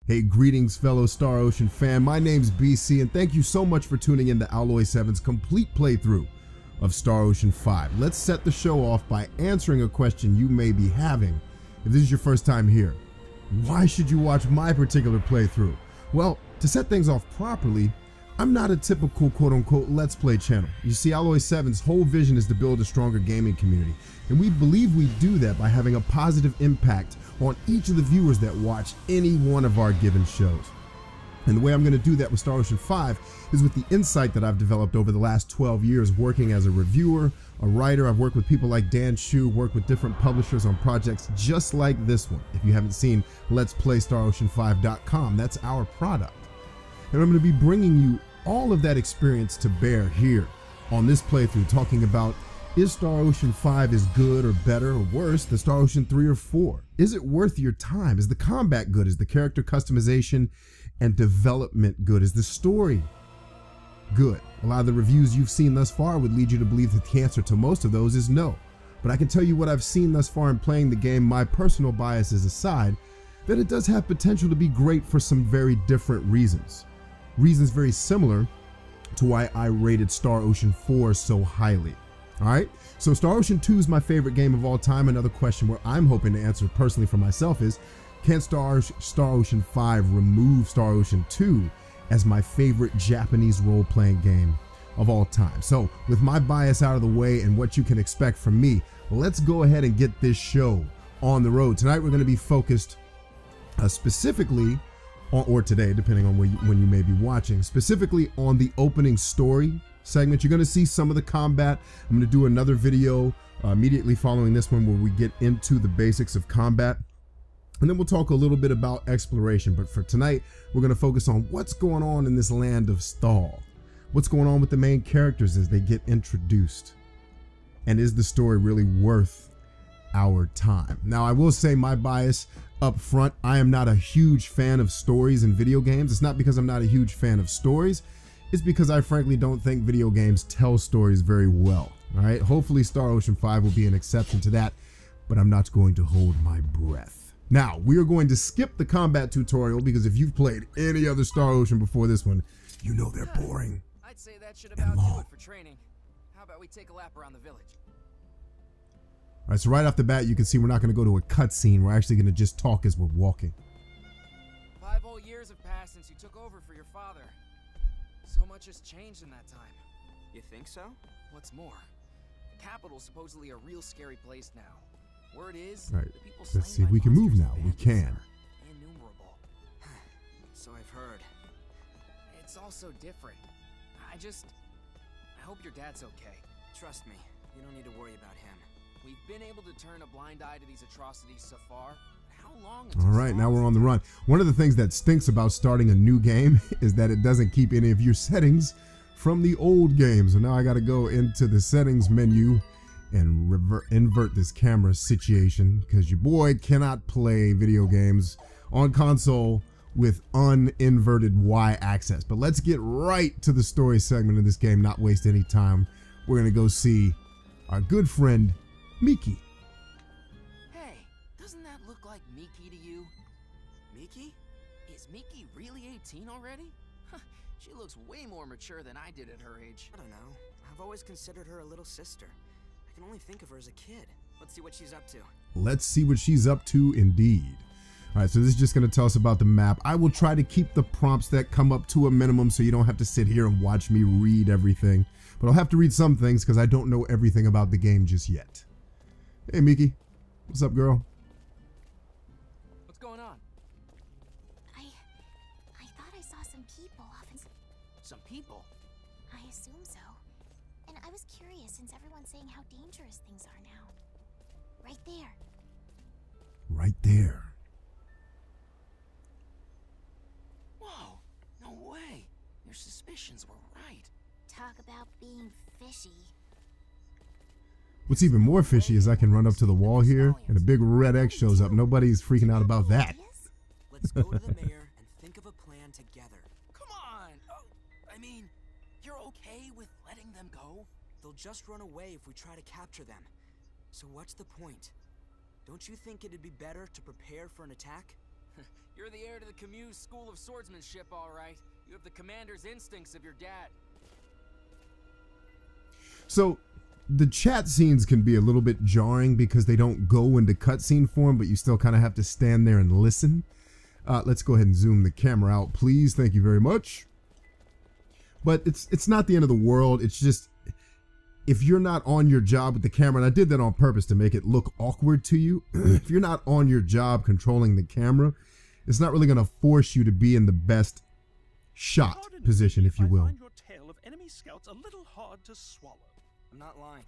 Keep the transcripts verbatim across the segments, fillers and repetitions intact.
Hey, greetings fellow Star Ocean fan, my name's B C and thank you so much for tuning in to Alloy seven's complete playthrough of Star Ocean five. Let's set the show off by answering a question you may be having if this is your first time here. Why should you watch my particular playthrough? Well, to set things off properly, I'm not a typical quote-unquote Let's Play channel. You see, Alloy seven's whole vision is to build a stronger gaming community, and we believe we do that by having a positive impact on each of the viewers that watch any one of our given shows. And the way I'm going to do that with Star Ocean five is with the insight that I've developed over the last twelve years working as a reviewer, a writer. I've worked with people like Dan Shu, worked with different publishers on projects just like this one. If you haven't seen Let's Play Star Ocean five dot com, that's our product. And I'm going to be bringing you all of that experience to bear here on this playthrough, talking about, is Star Ocean five as good or better or worse than Star Ocean three or four? Is it worth your time? Is the combat good? Is the character customization and development good? Is the story good? A lot of the reviews you've seen thus far would lead you to believe that the answer to most of those is no. But I can tell you what I've seen thus far in playing the game, my personal biases aside, that it does have potential to be great for some very different reasons. Reasons very similar to why I rated Star Ocean four so highly. All right, so Star Ocean two is my favorite game of all time. Another question where I'm hoping to answer personally for myself is, can Star, Star Ocean five remove Star Ocean two as my favorite Japanese role-playing game of all time? So with my bias out of the way and what you can expect from me, let's go ahead and get this show on the road. Tonight we're going to be focused uh, specifically on, or today, depending on when you, when you may be watching, specifically on the opening story segment. You're going to see some of the combat. I'm going to do another video uh, immediately following this one where we get into the basics of combat. And then we'll talk a little bit about exploration. But for tonight, we're going to focus on what's going on in this land of Stal. What's going on with the main characters as they get introduced? And is the story really worth our time? Now, I will say my bias up front, I am not a huge fan of stories in video games. It's not because I'm not a huge fan of stories. It's because I frankly don't think video games tell stories very well. All right, hopefully Star Ocean five will be an exception to that, but I'm not going to hold my breath. Now, we are going to skip the combat tutorial because if you've played any other Star Ocean before this one, you know they're boring. I'd say that should about do it for training. How about we take a lap around the village? All right, so right off the bat, you can see we're not going to go to a cutscene. We're actually going to just talk as we're walking. Five whole years have passed since you took over for your father. So much has changed in that time. You think so? What's more, the capital's supposedly a real scary place now. Word is, all right, the people let's see slain if we by can move monsters now. and We bandits can. are innumerable. So I've heard. It's all so different. I just... I hope your dad's okay. Trust me, you don't need to worry about him. We've been able to turn a blind eye to these atrocities so far. How long? All right, now we're on the run. One of the things that stinks about starting a new game is that it doesn't keep any of your settings from the old game. So now I got to go into the settings menu and revert, invert this camera situation because your boy cannot play video games on console with uninverted Y axis. But let's get right to the story segment of this game, not waste any time. We're going to go see our good friend Miki. Hey, doesn't that look like Miki to you? Miki? Is Miki really eighteen already? Huh, she looks way more mature than I did at her age. I don't know. I've always considered her a little sister. I can only think of her as a kid. Let's see what she's up to. Let's see what she's up to indeed. All right, so this is just going to tell us about the map. I will try to keep the prompts that come up to a minimum so you don't have to sit here and watch me read everything. But I'll have to read some things because I don't know everything about the game just yet. Hey, Miki. What's up, girl? What's going on? I... I thought I saw some people off in... Some people? I assume so. And I was curious since everyone's saying how dangerous things are now. Right there. Right there. Whoa, no way. Your suspicions were right. Talk about being fishy. What's even more fishy is I can run up to the wall here and a big red X shows up. Nobody's freaking out about that. Let's go to the mayor and think of a plan together. Come on. Oh, I mean, you're okay with letting them go? They'll just run away if we try to capture them. So what's the point? Don't you think it'd be better to prepare for an attack? You're the heir to the Camus School of Swordsmanship, all right. You have the commander's instincts of your dad. So the chat scenes can be a little bit jarring because they don't go into cutscene form, but you still kind of have to stand there and listen. Uh, let's go ahead and zoom the camera out, please. Thank you very much. But it's it's not the end of the world. It's just, if you're not on your job with the camera, and I did that on purpose to make it look awkward to you. If you're not on your job controlling the camera, it's not really going to force you to be in the best shot Pardon position, me if you I will. find your tale of enemy scouts a little hard to swallow. I'm not lying.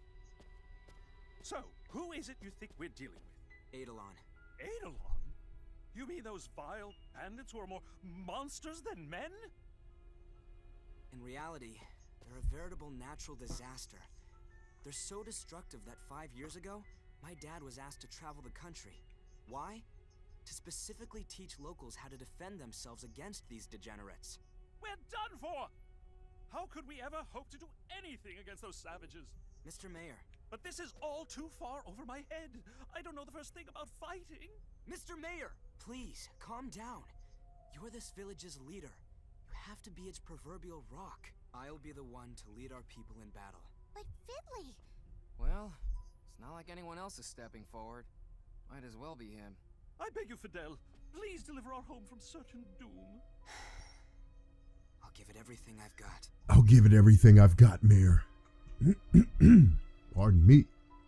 So, who is it you think we're dealing with? Eidolon. Eidolon? You mean those vile bandits who are more monsters than men? In reality, they're a veritable natural disaster. They're so destructive that five years ago, my dad was asked to travel the country. Why? To specifically teach locals how to defend themselves against these degenerates. We're done for! How could we ever hope to do anything against those savages? Mister Mayor. But this is all too far over my head. I don't know the first thing about fighting. Mister Mayor! Please, calm down. You're this village's leader. You have to be its proverbial rock. I'll be the one to lead our people in battle. But Fiddly! Well, it's not like anyone else is stepping forward. Might as well be him. I beg you, Fidel, please deliver our home from certain doom. I'll give it everything I've got. I'll give it everything I've got, Mayor. Pardon me.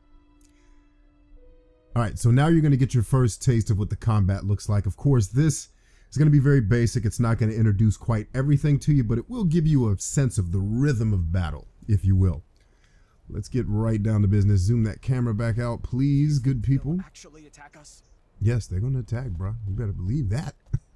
All right, so now you're going to get your first taste of what the combat looks like. Of course, this is going to be very basic. It's not going to introduce quite everything to you, but it will give you a sense of the rhythm of battle, if you will. Let's get right down to business. Zoom that camera back out, please, good people. They'll actually attack us? Yes, they're going to attack, bro. You better believe that.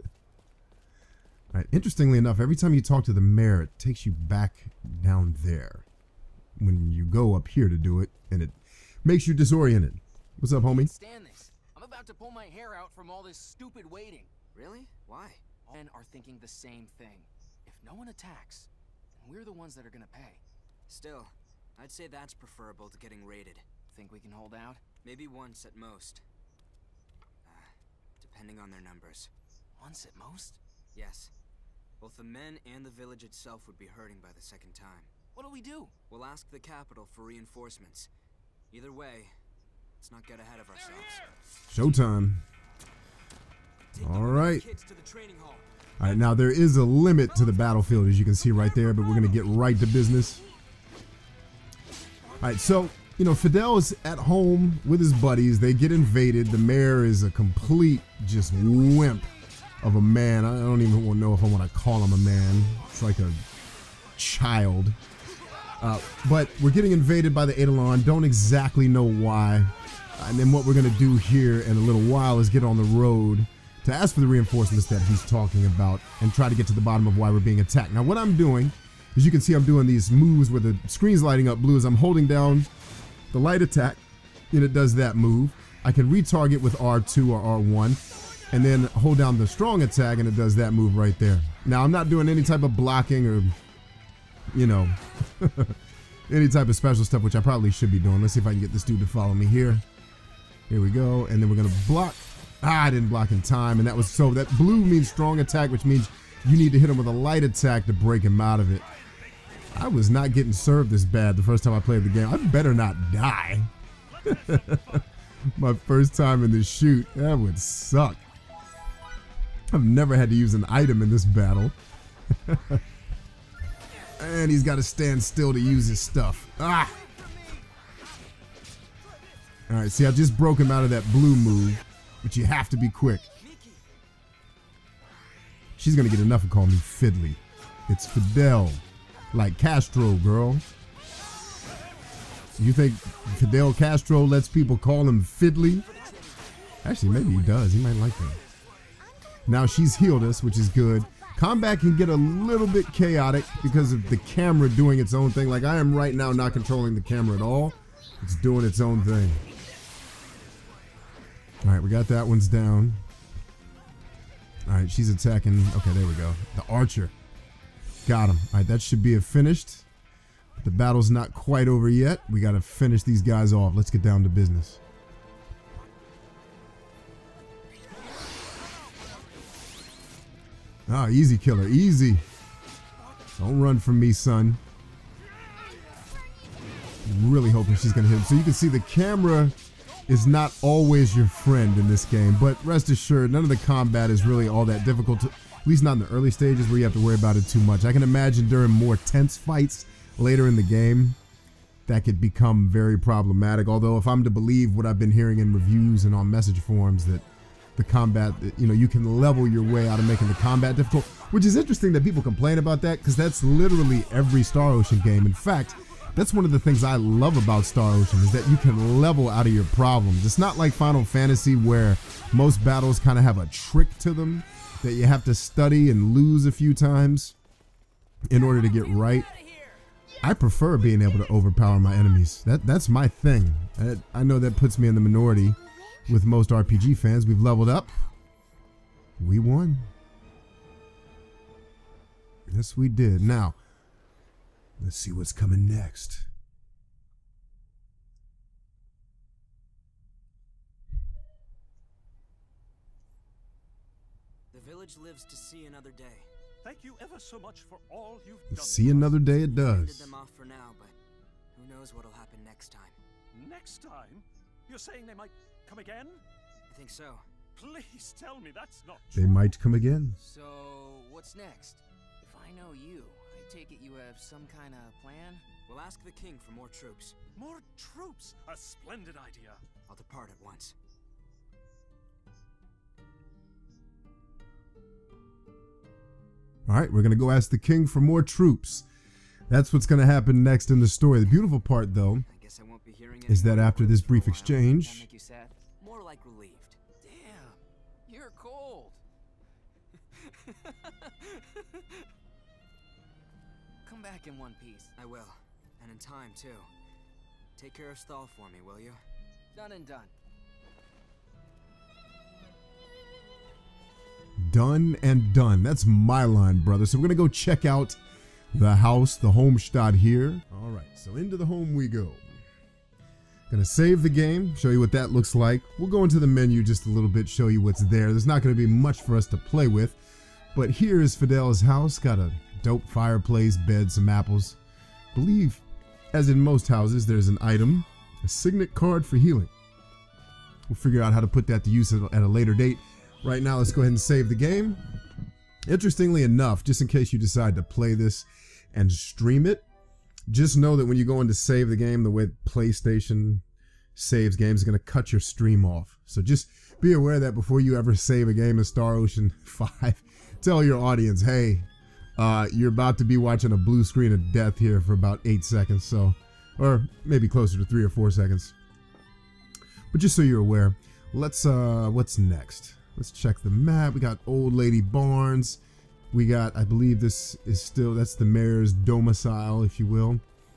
All right, interestingly enough, every time you talk to the mayor, it takes you back down there when you go up here to do it, and it makes you disoriented. What's up, homie? Stand this. I'm about to pull my hair out from all this stupid waiting. Really? Why? Men are thinking the same thing. If no one attacks, then we're the ones that are gonna pay. Still, I'd say that's preferable to getting raided. Think we can hold out? Maybe once at most. Uh, depending on their numbers. Once at most? Yes. Both the men and the village itself would be hurting by the second time. What'll we do? We'll ask the capital for reinforcements. Either way, let's not get ahead of ourselves. Showtime. Take the All women and right. kids to the training hall. All right, now there is a limit to the battlefield, as you can see right there, but we're going to get right to business. All right, so, you know, Fidel is at home with his buddies. They get invaded. The mayor is a complete just wimp of a man. I don't even know if I want to call him a man. It's like a child. Uh, but we're getting invaded by the Eidolon. Don't exactly know why. And then what we're going to do here in a little while is get on the road to ask for the reinforcements that he's talking about and try to get to the bottom of why we're being attacked. Now, what I'm doing, as you can see, I'm doing these moves where the screen's lighting up blue as I'm holding down the light attack, and it does that move. I can retarget with R two or R one, and then hold down the strong attack, and it does that move right there. Now, I'm not doing any type of blocking or, you know, any type of special stuff, which I probably should be doing. Let's see if I can get this dude to follow me here. Here we go, and then we're going to block. Ah, I didn't block in time, and that was so that blue means strong attack, which means you need to hit him with a light attack to break him out of it. I was not getting served this bad the first time I played the game. I better not die. My first time in this shoot, that would suck. I've never had to use an item in this battle. And he's got to stand still to use his stuff. Ah! All right, see, I just broke him out of that blue move, but you have to be quick. She's going to get enough of calling me Fiddly. It's Fidel, like Castro, girl. You think Fidel Castro lets people call him Fiddly? Actually, maybe he does. He might like that. Now she's healed us, which is good. Combat can get a little bit chaotic because of the camera doing its own thing. Like I am right now not controlling the camera at all. It's doing its own thing. All right, we got that one's down. All right, she's attacking. Okay, there we go. The archer. Got him. All right, that should be a finished. The battle's not quite over yet. We got to finish these guys off. Let's get down to business. Ah, easy killer, easy. Don't run from me, son. Really hoping she's gonna hit him. So you can see the camera is not always your friend in this game, but rest assured, none of the combat is really all that difficult, to, at least not in the early stages where you have to worry about it too much. I can imagine during more tense fights later in the game, that could become very problematic. Although if I'm to believe what I've been hearing in reviews and on message forums, that the combat, you know, you can level your way out of making the combat difficult, which is interesting that people complain about that, because that's literally every Star Ocean game. In fact, that's one of the things I love about Star Ocean, is that you can level out of your problems. It's not like Final Fantasy where most battles kind of have a trick to them that you have to study and lose a few times in order to get right. I prefer being able to overpower my enemies. That That's my thing. I, I know that puts me in the minority with most R P G fans. We've leveled up. We won. Yes, we did. Now, let's see what's coming next. The village lives to see another day. Thank you ever so much for all you've done. See another day it Ended does. them off for now, but who knows what'll happen next time. Next time? You're saying they might come again? I think so. Please tell me that's not They true. might come again. So, what's next? If I know you, I take it you have some kind of plan? We'll ask the king for more troops. More troops? A splendid idea. I'll depart at once. All right, we're going to go ask the king for more troops. That's what's going to happen next in the story. The beautiful part, though, I guess I won't be hearing is any that more after words this for a brief while. That exchange, make you sad? More like relieved. Damn, you're cold. Come back in one piece. I will. And in time, too. Take care of Stall for me, will you? Done and done. done and done. That's my line, brother. So we're going to go check out the house, the Homestadt here. All right, so into the home we go. Gonna save the game, show you what that looks like. We'll go into the menu just a little bit, show you what's there. There's not gonna be much for us to play with, but here is Fidel's house. Got a dope fireplace, bed, some apples. Believe, as in most houses, there's an item, a signet card for healing. We'll figure out how to put that to use at a later date. Right now, let's go ahead and save the game. Interestingly enough, just in case you decide to play this and stream it, just know that when you go in to save the game, the way PlayStation saves games is going to cut your stream off. So just be aware of that before you ever save a game in Star Ocean five. Tell your audience, hey, uh, you're about to be watching a blue screen of death here for about eight seconds. So, or maybe closer to three or four seconds. But just so you're aware, let's, uh, what's next? Let's check the map. We got Old Lady Barnes. We got, I believe this is still, that's the mayor's domicile, if you will.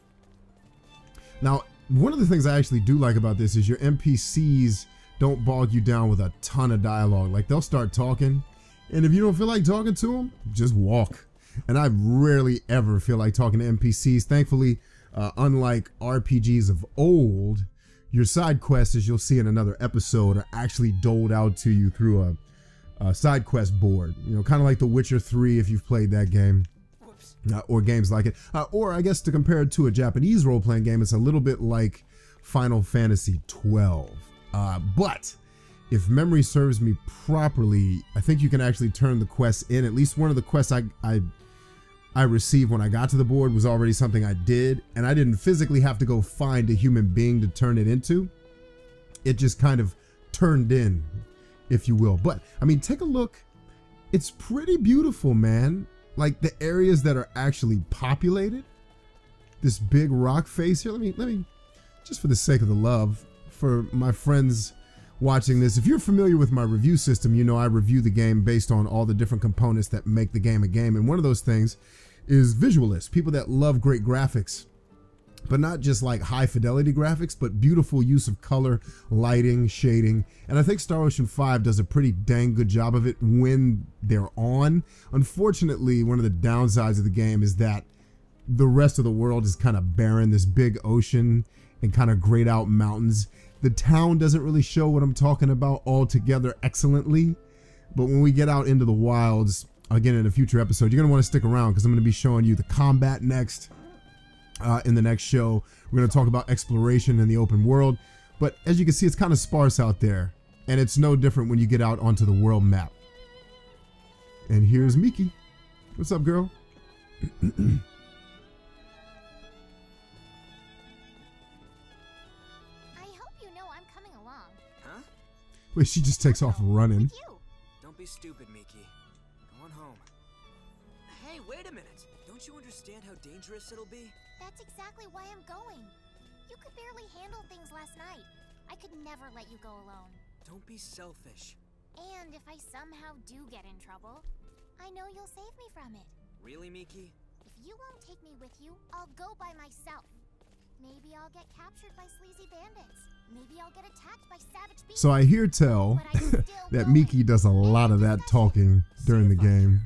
Now, one of the things I actually do like about this is your N P Cs don't bog you down with a ton of dialogue. Like, they'll start talking, and if you don't feel like talking to them, just walk. And I rarely ever feel like talking to N P Cs. Thankfully, uh, unlike R P Gs of old, your side quests, as you'll see in another episode, are actually doled out to you through a Uh, side quest board, you know, kind of like The Witcher three if you've played that game, uh, or games like it, uh, or I guess to compare it to a Japanese role-playing game, it's a little bit like Final Fantasy twelve. Uh, but if memory serves me properly, I think you can actually turn the quests in. At least one of the quests I I I received when I got to the board was already something I did, and I didn't physically have to go find a human being to turn it into. It just kind of turned in, if you will. But I mean, take a look. It's pretty beautiful, man. Like the areas that are actually populated, this big rock face here. Let me, let me, just for the sake of the love, for my friends watching this, if you're familiar with my review system, you know I review the game based on all the different components that make the game a game. And one of those things is visualists, people that love great graphics. But not just like high fidelity graphics, but beautiful use of color, lighting, shading. And I think Star Ocean five does a pretty dang good job of it when they're on. Unfortunately, one of the downsides of the game is that the rest of the world is kind of barren, this big ocean and kind of grayed out mountains. The town doesn't really show what I'm talking about altogether excellently. But when we get out into the wilds, again in a future episode. You're going to want to stick around because I'm going to be showing you the combat next uh, in the next show. We're going to talk about exploration in the open world. But as you can see, it's kind of sparse out there. And it's no different when you get out onto the world map. And here's Miki. What's up, girl? I hope you know I'm coming along. Huh? Wait, she just takes off running. With you. Don't be stupid, Miki. Go on home. Hey, wait a minute. Don't you understand how dangerous it'll be? That's exactly why I'm going. You could barely handle things last night. I could never let you go alone. Don't be selfish. And if I somehow do get in trouble, I know you'll save me from it. Really, Miki? If you won't take me with you, I'll go by myself. Maybe I'll get captured by sleazy bandits. Maybe I'll get attacked by savage beasts. So I hear tell But I'm still that going. Miki does a lot of that talking during the game.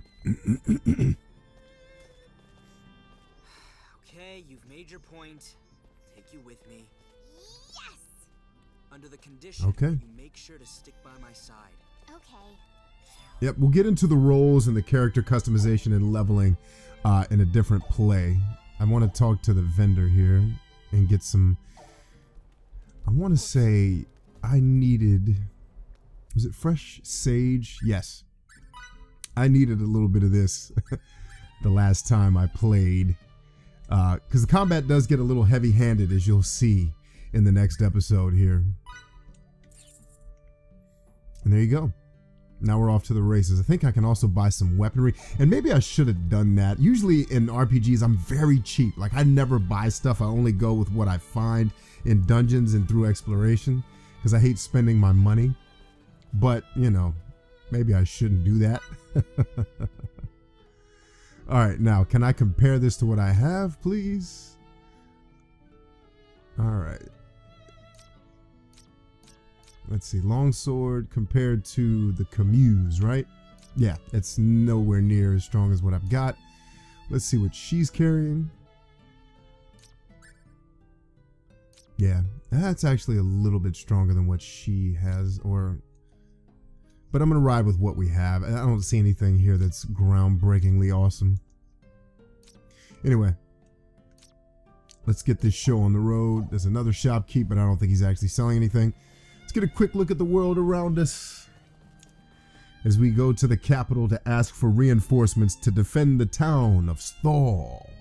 Okay, you've made your point. I'll take you with me. Yes! Under the condition Okay. you make sure to stick by my side. Okay. Yep, we'll get into the roles and the character customization and leveling uh, in a different play. I want to talk to the vendor here and get some... I want to say I needed... Was it fresh sage? Yes. I needed a little bit of this the last time I played. Because uh, the combat does get a little heavy-handed, as you'll see in the next episode here. And there you go. Now we're off to the races. I think I can also buy some weaponry. And maybe I should have done that. Usually in R P Gs, I'm very cheap. Like, I never buy stuff. I only go with what I find in dungeons and through exploration. Because I hate spending my money. But, you know, maybe I shouldn't do that. Alright, now, can I compare this to what I have, please? Alright. Let's see, longsword compared to the Camus, right? Yeah, it's nowhere near as strong as what I've got. Let's see what she's carrying. Yeah, that's actually a little bit stronger than what she has, or... But I'm going to ride with what we have. I don't see anything here that's groundbreakingly awesome. Anyway, let's get this show on the road. There's another shopkeep, but I don't think he's actually selling anything. Let's get a quick look at the world around us as we go to the capital to ask for reinforcements to defend the town of Sthal.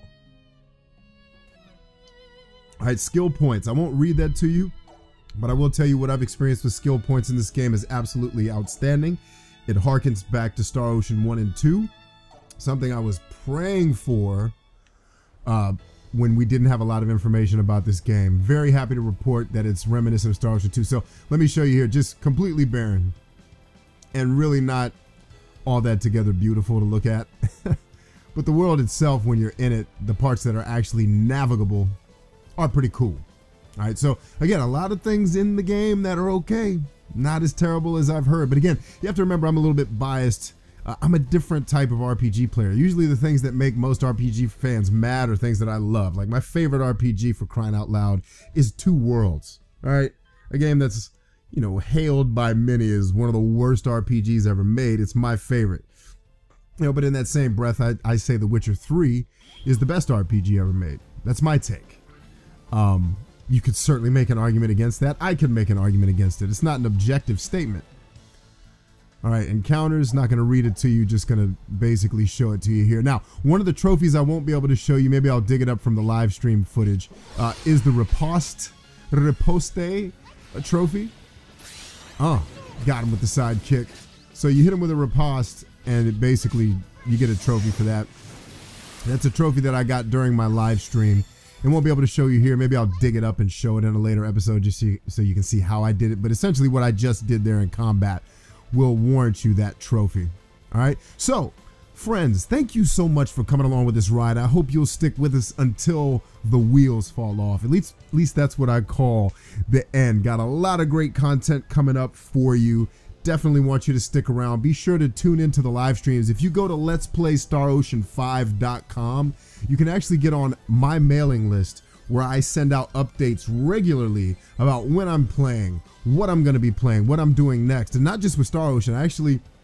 All right, skill points. I won't read that to you, but I will tell you what I've experienced with skill points in this game is absolutely outstanding. It harkens back to Star Ocean one and two, something I was praying for uh, when we didn't have a lot of information about this game. Very happy to report that it's reminiscent of Star Ocean two. So let me show you here, just completely barren and really not all that together beautiful to look at. But the world itself, when you're in it, the parts that are actually navigable are pretty cool. All right, so again, a lot of things in the game that are okay, not as terrible as I've heard. But again, you have to remember I'm a little bit biased. Uh, I'm a different type of R P G player. Usually the things that make most R P G fans mad are things that I love. Like my favorite R P G, for crying out loud, is Two Worlds. All right, a game that's, you know, hailed by many as one of the worst R P Gs ever made. It's my favorite. You know, but in that same breath, I, I say The Witcher three is the best R P G ever made. That's my take. Um, you could certainly make an argument against that. I could make an argument against it. It's not an objective statement. All right, encounters, not going to read it to you, just going to basically show it to you here. Now, one of the trophies I won't be able to show you, maybe I'll dig it up from the live stream footage, uh, is the Riposte, Riposte uh, trophy. Oh, got him with the side kick. So you hit him with a Riposte, and it basically, you get a trophy for that. That's a trophy that I got during my live stream. And won't be able to show you here. Maybe I'll dig it up and show it in a later episode just so you, so you can see how I did it. But essentially what I just did there in combat will warrant you that trophy. All right. So, friends, thank you so much for coming along with this ride. I hope you'll stick with us until the wheels fall off. At least, at least that's what I call the end. Got a lot of great content coming up for you. Definitely want you to stick around. Be sure to tune into the live streams. If you go to lets play star ocean five dot com, you can actually get on my mailing list where I send out updates regularly about when I'm playing, what I'm going to be playing, what I'm doing next. And not just with Star Ocean. I actually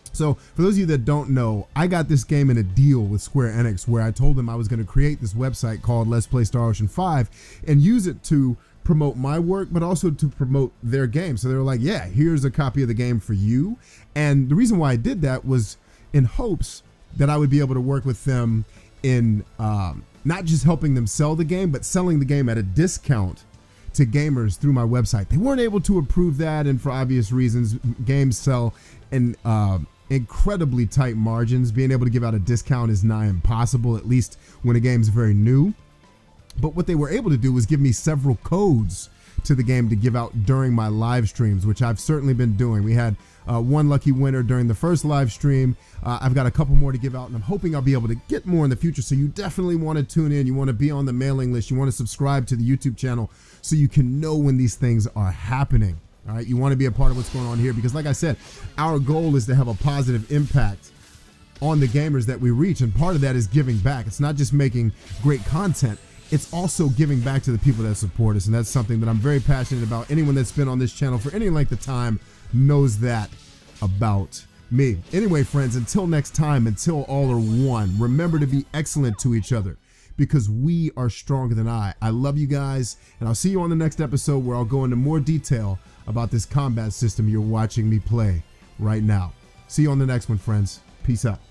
So for those of you that don't know, I got this game in a deal with Square Enix where I told them I was going to create this website called Let's Play Star Ocean five and use it to promote my work, but also to promote their game. So they were like, yeah, here's a copy of the game for you. And the reason why I did that was in hopes that I would be able to work with them in um, not just helping them sell the game, but selling the game at a discount to gamers through my website. They weren't able to approve that, and for obvious reasons, games sell in uh, incredibly tight margins. Being able to give out a discount is nigh impossible, at least when a game's very new. But what they were able to do was give me several codes to the game to give out during my live streams, which I've certainly been doing. We had uh, one lucky winner during the first live stream. Uh, I've got a couple more to give out, and I'm hoping I'll be able to get more in the future. So you definitely want to tune in. You want to be on the mailing list. You want to subscribe to the YouTube channel so you can know when these things are happening. All right, you want to be a part of what's going on here because, like I said, our goal is to have a positive impact on the gamers that we reach, and part of that is giving back. It's not just making great content, it's also giving back to the people that support us, and that's something that I'm very passionate about. Anyone that's been on this channel for any length of time knows that about me. Anyway, friends, until next time, until all are one, remember to be excellent to each other because we are stronger than I. I love you guys, and I'll see you on the next episode where I'll go into more detail about this combat system you're watching me play right now. See you on the next one, friends. Peace out.